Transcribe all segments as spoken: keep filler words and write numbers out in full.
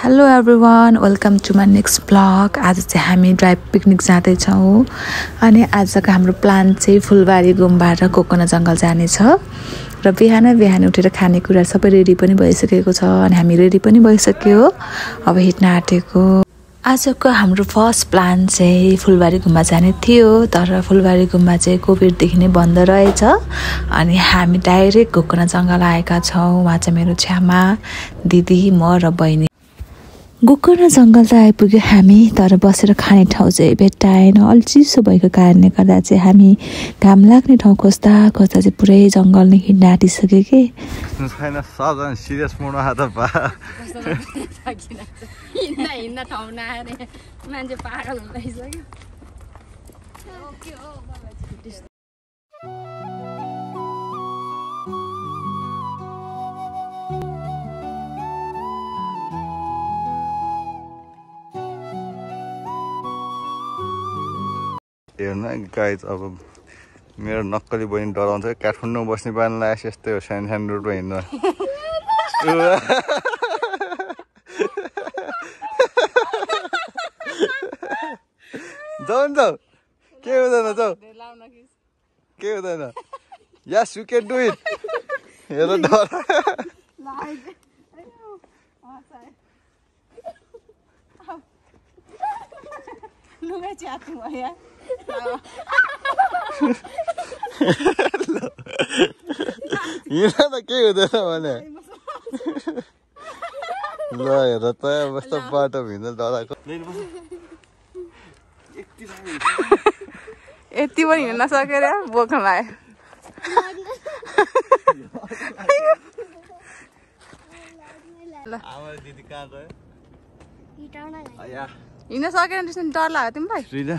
Hello everyone, welcome to my next blog. आज चाहिँ हामी ड्राइभ पिकनिक जाँदैछौँ अनि आजको हाम्रो प्लान चाहिँ फुलबारी गुम्बा र गोकर्ण जङ्गल जाने छ र बिहान बिहान उठेर खानेकुरा सबै रेडी पनि भइसकेको छ अनि हामी रेडी पनि भइसक्यो, अब हिँड्न आँटेको। आजको हाम्रो फर्स्ट प्लान चाहिँ फुलबारी गुम्बा जाने थियो, तर फुलबारी गुम्बा चाहिँ कोभिडदेखि नै बन्द रहेछ अनि हामी डाइरेक्ट गोकर्ण जङ्गल आएका छौँ। उहाँ चाहिँ मेरो छ्यामा, दिदी, म र बहिनी। गोकर्ण जङ्गल त आइपुग्यो हामी, तर बसेर खाने ठाउँ चाहिँ भेट्टाएन। अलि चिसो भएको कारणले गर्दा चाहिँ हामी घाम लाग्ने ठाउँ खोज्दा खोज्दा चाहिँ पुरै जङ्गल नै हिँड्न आँटिसक्यो कि छैन। सबजना सिरियस मोड आएर बा हिँड्न हिँड्न ठाउँ नआएर मान्छे पागल हुँदैछ। हेर्नु गाइज, अब मेरो नक्कली बहिनी डराउँछ। काठमाडौँ बस्ने बानी लागेपछि यस्तै हो, सानो सानो रोडमा हिँड्नु। जाऊ नि जाऊ, के हुँदैन, जाऊ के हुँदैन। Yes you can do it. हेर डर हिँड त के हुँदैन भने ल। हेर त कस्तो बाटो हिँड्दा डराएको। यति पनि हिँड्न नसकेर बोक्न लाग्यो। दिदी कहाँ गयो? हिँड्न सकेन त्यसमा डर लाग्यो तिमीलाई?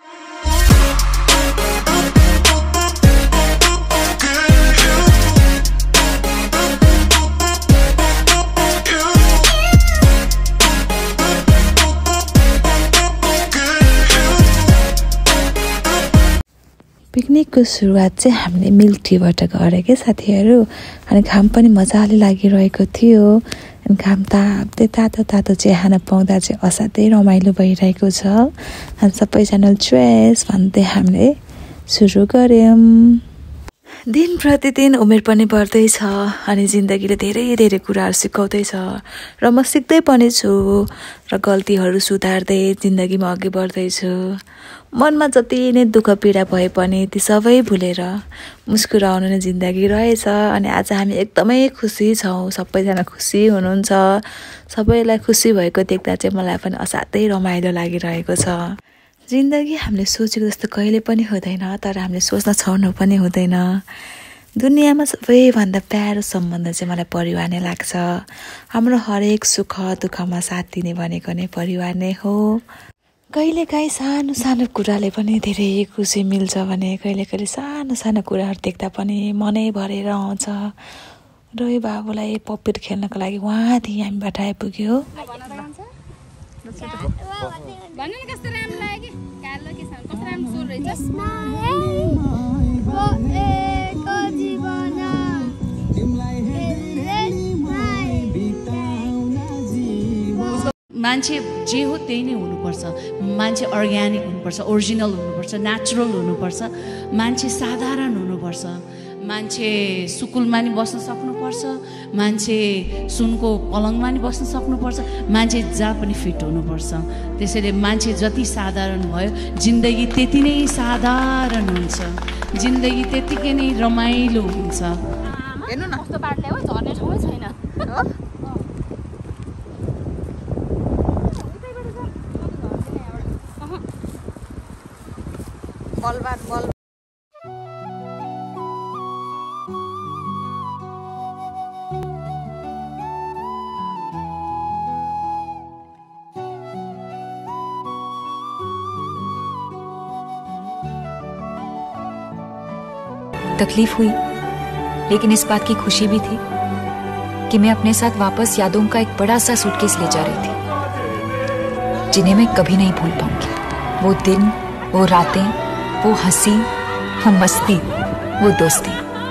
पिकनिकको सुरुवात चाहिँ हामीले मिल्क टीबाट गरे के साथीहरू। अनि घाम पनि मजाले लागिरहेको थियो अनि घाम ताप्दै तातो तातो चिया खान पाउँदा चाहिँ असाध्यै रमाइलो भइरहेको छ। अनि सबैजना चोइस भन्दै हामीले सुरु गऱ्यौँ। दिन प्रतिदिन उमेर पनि बढ्दैछ अनि जिन्दगीले धेरै धेरै कुराहरू सिकाउँदैछ र म सिक्दै पनि छु र गल्तीहरू सुधार्दै जिन्दगीमा अघि बढ्दैछु। मनमा जति नै दुःख पीडा भए पनि ती सबै भुलेर मुस्कुराउनु नै जिन्दगी रहेछ। अनि आज हामी एकदमै खुसी छौँ, सबैजना खुसी हुनुहुन्छ। सबैलाई खुसी भएको देख्दा चाहिँ मलाई पनि असाध्यै रमाइलो लागिरहेको छ। जिन्दगी हामीले सोचेको जस्तो कहिले पनि हुँदैन, तर हामीले सोच्न छोड्नु पनि हुँदैन। दुनियाँमा सबैभन्दा प्यारो सम्बन्ध चाहिँ मलाई परिवार नै लाग्छ। हाम्रो हरेक सुख दुःखमा साथ दिने भनेको नै परिवार नै हो। कहिलेकाहीँ सानो सानो कुराले पनि धेरै खुसी मिल्छ भने कहिले कहिले सानो सानो कुराहरू देख्दा पनि मनै भरेर आउँछ। र यो बाबुलाई पपेट खेल्नको लागि उहाँदेखि हामीबाट आइपुग्यो। मान्छे जे हो त्यही नै हुनुपर्छ। मान्छे अर्ग्यानिक हुनुपर्छ, ओरिजिनल हुनुपर्छ, नेचुरल हुनुपर्छ। मान्छे साधारण हुनुपर्छ। मान्छे सुकुलमा नि बस्न सक्नुपर्छ, मान्छे सुनको पलङमा नि बस्न सक्नुपर्छ, मान्छे जहाँ पनि फिट हुनुपर्छ। त्यसैले मान्छे जति साधारण भयो जिन्दगी त्यति नै साधारण हुन्छ, जिन्दगी त्यतिकै नै रमाइलो हुन्छ। हेर्नु न कस्तो बाटो ल्यायो, झर्ने ठाउँै छैन। बलबान बल तकलीफ हुई, लेकिन इस बात की खुशी भी थी कि मैं अपने साथ वापस यादों का एक बड़ा सा सूटकेस ले जा रही थी, जिन्हें मैं कभी नहीं भूल पाऊंगी। वो दिन, वो रातें, वो हंसी, वो मस्ती, वो दोस्ती।